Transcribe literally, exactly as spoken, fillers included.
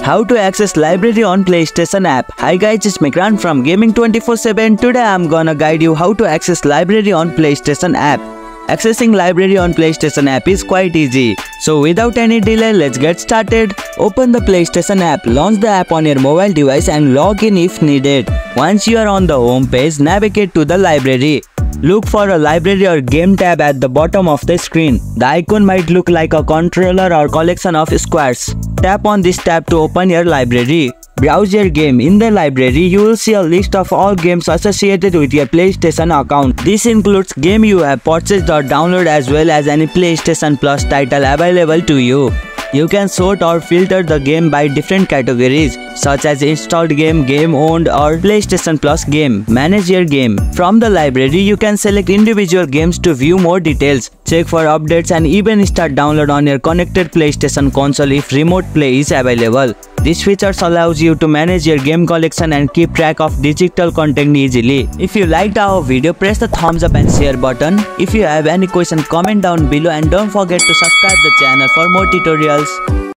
How to access library on PlayStation app. Hi guys, it's Mikran from Gaming twenty-four seven. Today I'm gonna guide you how to access library on PlayStation app. Accessing library on PlayStation app is quite easy. So without any delay, let's get started. Open the PlayStation app, launch the app on your mobile device and log in if needed. Once you are on the home page, navigate to the library. Look for a library or game tab at the bottom of the screen. The icon might look like a controller or collection of squares. Tap on this tab to open your library. Browse your game. In the library, you will see a list of all games associated with your PlayStation account. This includes games you have purchased or downloaded as well as any PlayStation Plus title available to you. You can sort or filter the game by different categories such as installed game, game owned or PlayStation Plus game. Manage your game. From the library, you can select individual games to view more details, check for updates and even start download on your connected PlayStation console if remote play is available. This feature allows you to manage your game collection and keep track of digital content easily. If you liked our video, press the thumbs up and share button. If you have any question, comment down below and don't forget to subscribe the channel for more tutorials.